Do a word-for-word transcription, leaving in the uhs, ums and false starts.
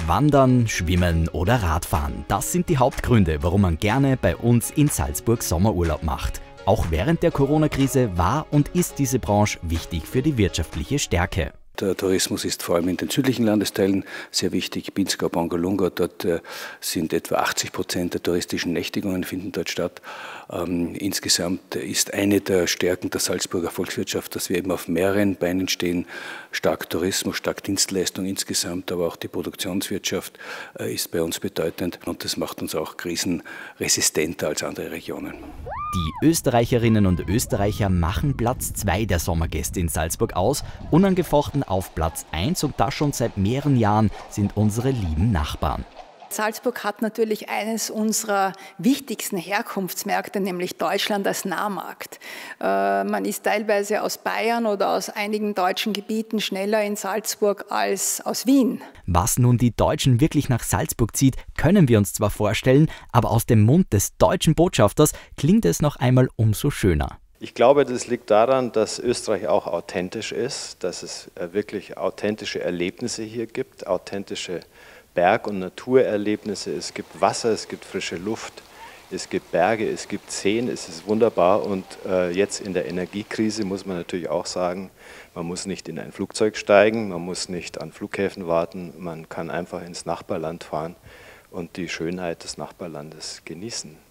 Wandern, Schwimmen oder Radfahren, das sind die Hauptgründe, warum man gerne bei uns in Salzburg Sommerurlaub macht. Auch während der Corona-Krise war und ist diese Branche wichtig für die wirtschaftliche Stärke. Der Tourismus ist vor allem in den südlichen Landesteilen sehr wichtig. Pinzgau, Bangolunga, dort äh, sind etwa achtzig Prozent der touristischen Nächtigungen finden dort statt. Ähm, insgesamt ist eine der Stärken der Salzburger Volkswirtschaft, dass wir eben auf mehreren Beinen stehen. Stark Tourismus, stark Dienstleistung insgesamt, aber auch die Produktionswirtschaft äh, ist bei uns bedeutend und das macht uns auch krisenresistenter als andere Regionen. Die Österreicherinnen und Österreicher machen Platz zwei der Sommergäste in Salzburg aus, unangefochten auf Platz eins und das schon seit mehreren Jahren sind unsere lieben Nachbarn. Salzburg hat natürlich eines unserer wichtigsten Herkunftsmärkte, nämlich Deutschland als Nahmarkt. Äh, man ist teilweise aus Bayern oder aus einigen deutschen Gebieten schneller in Salzburg als aus Wien. Was nun die Deutschen wirklich nach Salzburg zieht, können wir uns zwar vorstellen, aber aus dem Mund des deutschen Botschafters klingt es noch einmal umso schöner. Ich glaube, das liegt daran, dass Österreich auch authentisch ist, dass es wirklich authentische Erlebnisse hier gibt, authentische Berg- und Naturerlebnisse. Es gibt Wasser, es gibt frische Luft, es gibt Berge, es gibt Seen, es ist wunderbar. Und äh, jetzt in der Energiekrise muss man natürlich auch sagen, man muss nicht in ein Flugzeug steigen, man muss nicht an Flughäfen warten, man kann einfach ins Nachbarland fahren und die Schönheit des Nachbarlandes genießen.